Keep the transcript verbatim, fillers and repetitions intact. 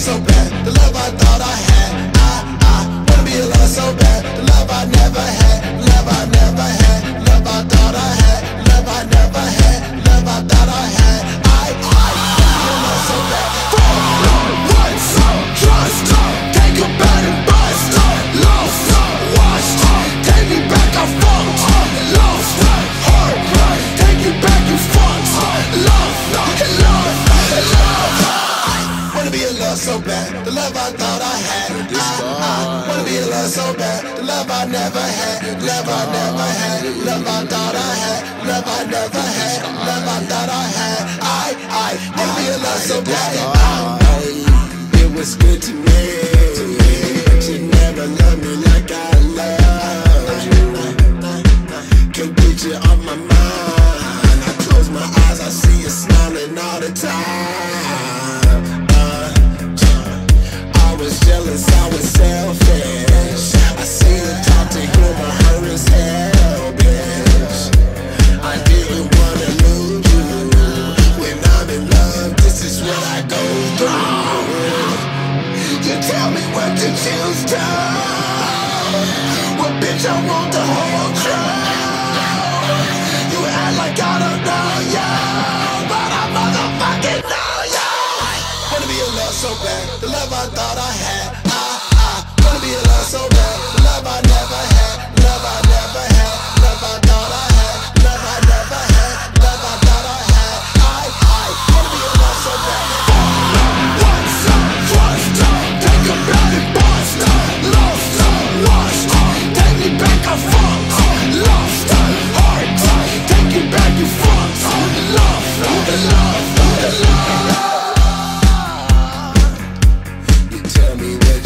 so bad, the love I thought I had. I, I wanna be in love so bad, the love I never had, love I never had, love I thought I had, love I never had, love I thought I had. I, I wanna be in love so bad. Fall, once, trust, take a bad and bust, lost, washed, take me back, I fucked, lost, heart, take you back, you fucked, love, love, love. Wanna be in love so bad, the love I thought I had. I, I wanna be in love so bad, the love I never had, love I never had, love I thought I had, love I never had, love I thought I had. I, I wanna be in love so bad. I, it was good to me, but you never loved me like I love you. Can't get you off my mind. I close my eyes, I see you smiling all the time. I was jealous, I was selfish. I see her talk to him, but her is hell, bitch. I didn't wanna lose you. When I'm in love, this is what I go through. You tell me what to choose to. Well, bitch, I want the whole truth. You act like I don't know you, but I motherfucking know you. Wanna be in love so bad, the love I thought I had. I, I wanna be in love so bad, the love I never had, love I never had, love I thought I had, love I never had, love I thought I had. I, I wanna be in love so bad. Once, twice, take a bad and bust, lost, washed, take me back, I fucked, lost, heart, take you back, you fucked, love, love, love, love. Tell me that